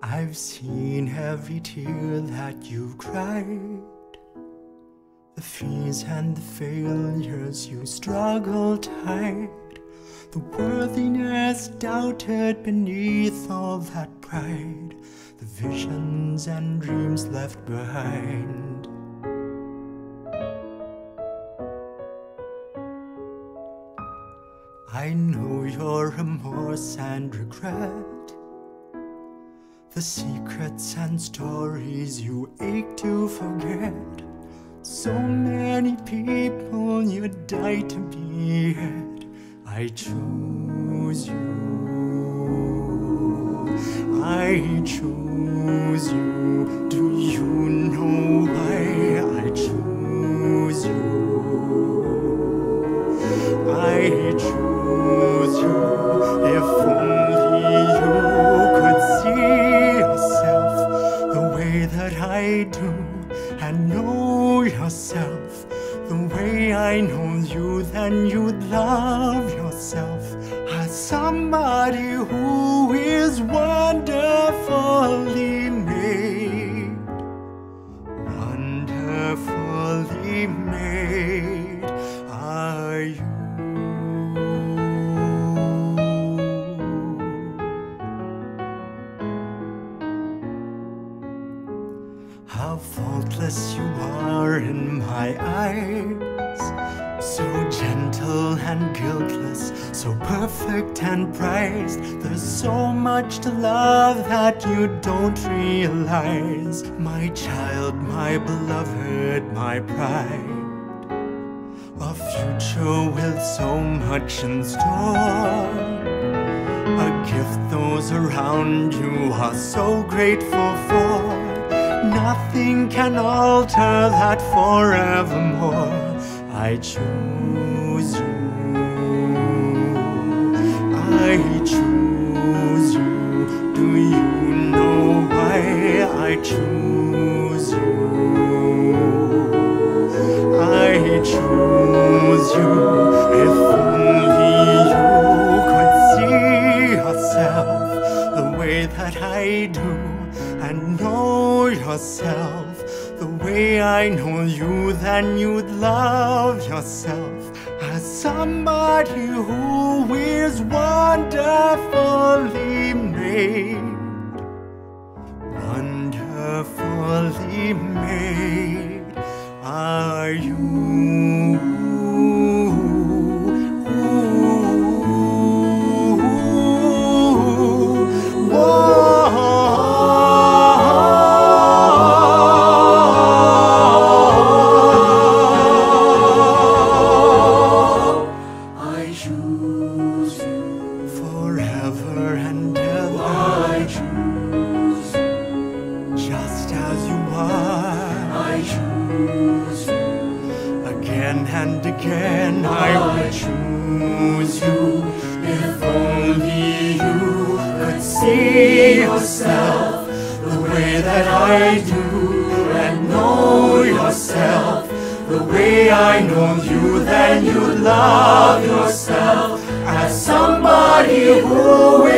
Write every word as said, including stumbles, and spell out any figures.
I've seen every tear that you've cried, the fears and the failures you struggled to hide, the worthiness doubted beneath all that pride, the visions and dreams left behind. I know your remorse and regret, the secrets and stories you ache to forget. So many people you died to be, yet I choose you. I choose you. Do you know why I choose you? I choose you. If only you could see yourself the way that I do, and know yourself the way I know you, then you'd love yourself as somebody who is wonderfully made, wonderfully made are you. How faultless you are in my eyes, so gentle and guiltless, so perfect and prized. There's so much to love that you don't realize. My child, my beloved, my pride, a future with so much in store, a gift those around you are so grateful for. Nothing can alter that forevermore. I choose you. I choose you. Do you know why I choose you? I choose you. If only you could see yourself the way that I do, and know yourself the way I know you, then you'd love yourself as somebody who is wonderfully made, wonderfully made are you. Forever and ever, I choose you. Just as you are, I choose you. Again and again, I will choose you. If only you could see yourself the way that I do, and know yourself the way I know you, then you love yourself as somebody who